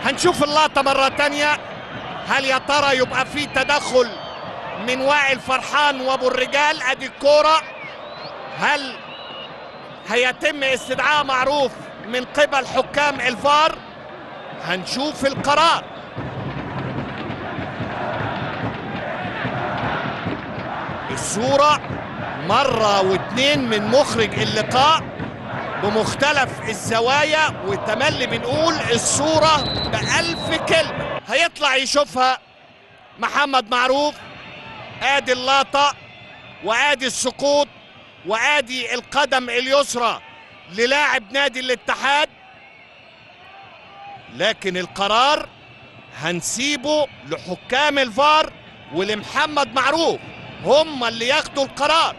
هنشوف اللقطة مرة تانية. هل يا ترى يبقى في تدخل من وائل فرحان وابو الرجال؟ ادي الكورة. هل هيتم استدعاء معروف من قبل حكام الفار؟ هنشوف القرار. الصورة مرة واتنين من مخرج اللقاء بمختلف الزوايا، وتملي بنقول الصورة ب1000 كلمة. هيطلع يشوفها محمد معروف. ادي اللقطة وادي السقوط وادي القدم اليسرى للاعب نادي الاتحاد، لكن القرار هنسيبه لحكام الفار ولمحمد معروف، هم اللي ياخدوا القرار.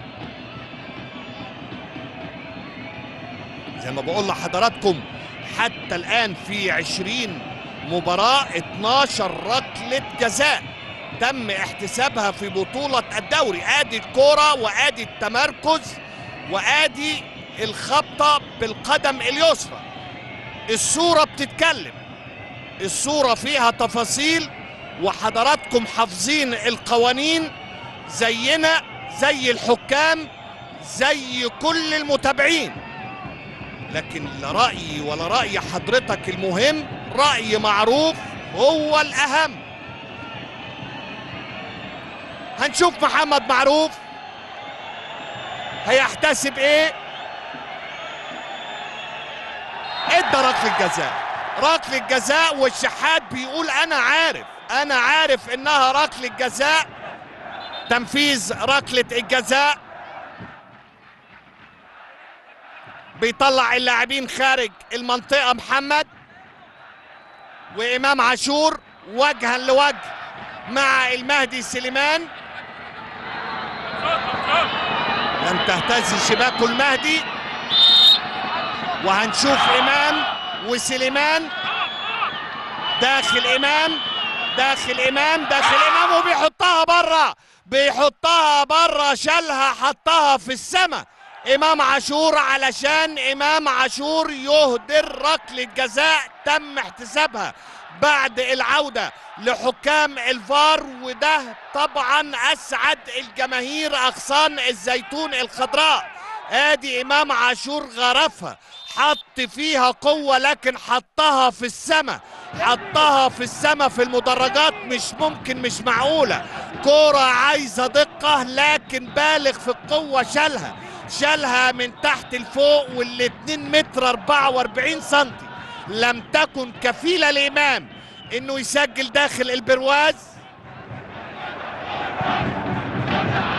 زي ما بقول لحضراتكم حتى الآن في 20 مباراة 12 ركلة جزاء تم احتسابها في بطولة الدوري. ادي الكرة وادي التمركز وادي الخبطة بالقدم اليسرى. الصورة بتتكلم، الصورة فيها تفاصيل، وحضراتكم حافظين القوانين زينا زي الحكام زي كل المتابعين. لكن لا رأيي ولا رأي حضرتك المهم، رأي معروف هو الأهم. هنشوف محمد معروف هيحتسب ايه. ادى ركلة جزاء، ركلة جزاء، والشحات بيقول انا عارف انها ركلة جزاء. تنفيذ ركلة الجزاء، بيطلع اللاعبين خارج المنطقة محمد وإمام عاشور وجها لوجه مع المهدي سليمان. لم تهتز شباك المهدي، وهنشوف إمام وسليمان. داخل إمام وبيحطها بره، شالها حطها في السماء إمام عاشور، علشان إمام عاشور يهدر ركلة جزاء تم احتسابها بعد العودة لحكام الفار. وده طبعا أسعد الجماهير أغصان الزيتون الخضراء. ادي إمام عاشور غرفها، حط فيها قوة، لكن حطها في السماء في المدرجات. مش ممكن، مش معقولة. كرة عايزة دقة، لكن بالغ في القوة. شالها من تحت لفوق، وال2 متر 44 سنتي. لم تكن كفيلة لإمام انه يسجل داخل البرواز.